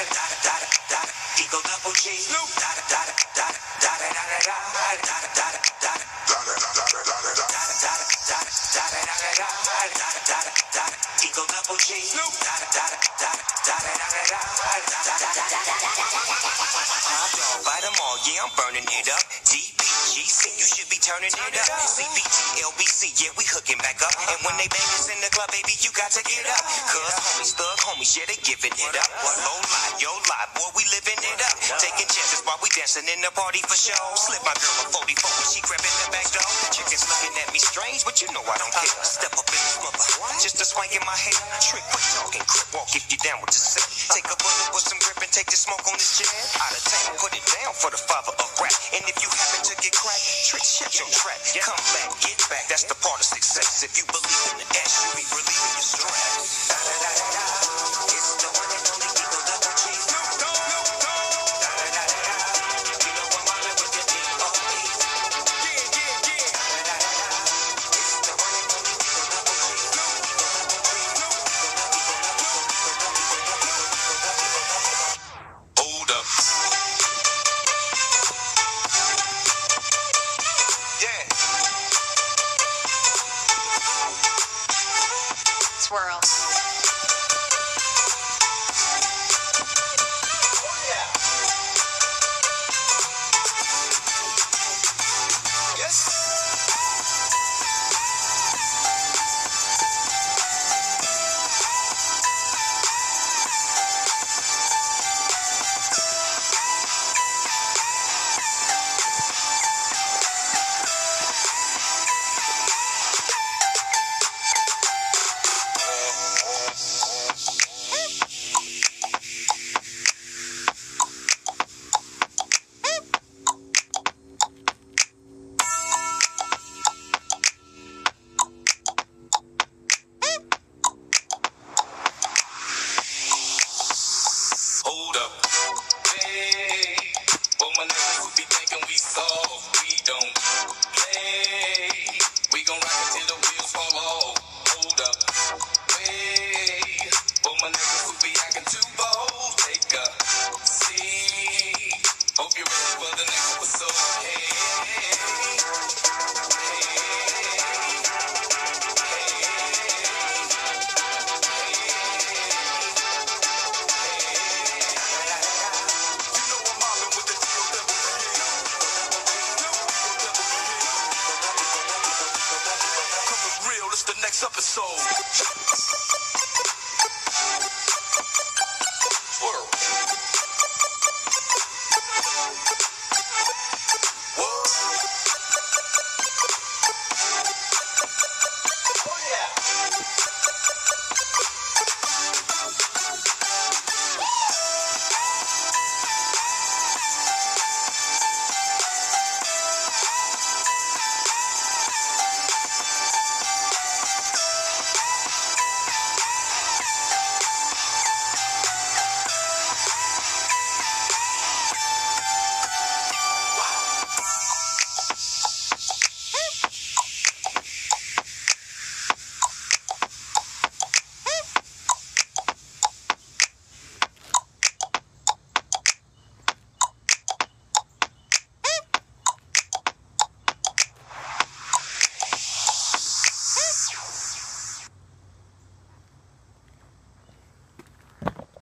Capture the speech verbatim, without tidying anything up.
Eagle double G. Da da da da da da da da da da da da da. Eagle double G. Da da da da da da da da. By them all, yeah, I'm burning it up. D B G C, you should be turning it up. C B T, L B C, yeah, we hooking back up. And when they bang us in the club, baby, you got to get up. Cause homies, thug homies, yeah, they giving it up. Low lie, yo lie, boy, we living it up. Taking chances while we dancing in the party for show. Slip my girl a forty-four when she crept in the back door. Chickens looking at me strange, but you know I don't care. Step up in this mother, just a swank in my hair. Trick, quick talking, crip walk if you down with the set. Take a bullet with some grip and take the smoke on this jet. Out of town, put it down for the father of rap. And if you happen to get cracked, trick, shut your trap. Come back, get back, that's the part of success. If you believe in the S, you be relieving your stress. Da da da da da. It's the one and only Eagle double G. Da da da da da. You know I'm mobbing with the D O E. Yeah, yeah, yeah. Da da da da. It's the one and only Eagle double G. Hold up. Yeah. Swirl. Hold up. Hey, for my niggas who be thinking we soft, we don't play. We gon' rock it till the wheels fall off. Hold up. Hey, for my niggas who be acting too bold, take a seat. Hope you're ready for the next episode. Hey, the next episode.